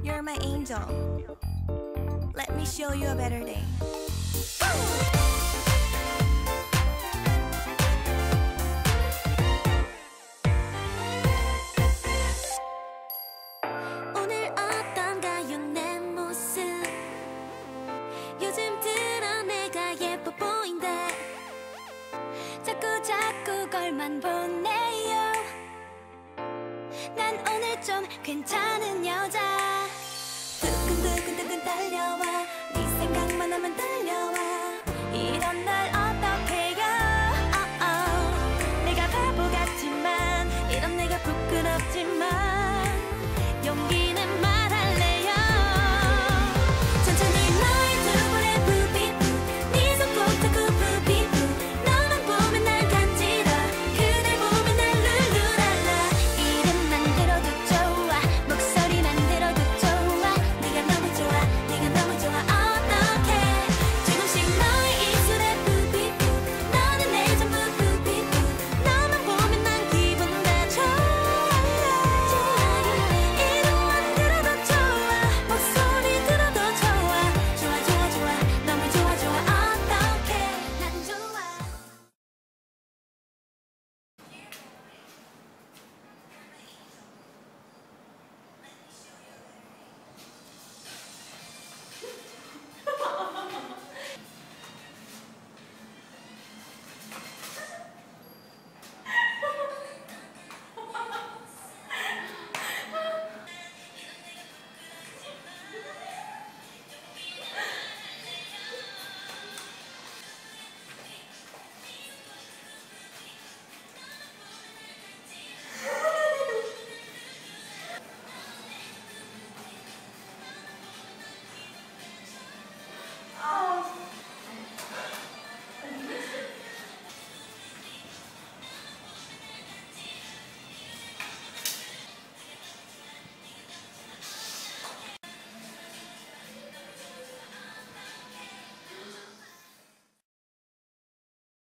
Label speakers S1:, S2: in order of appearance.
S1: You're my angel. Let me show you a better day.
S2: 오늘 어떤가요 내 모습 요즘 들어 내가 예뻐 보인다 자꾸 걸만 보네요 난 오늘 좀 괜찮은 여자 두근두근 떨려와 네 생각만 하면 떨려와 이런 날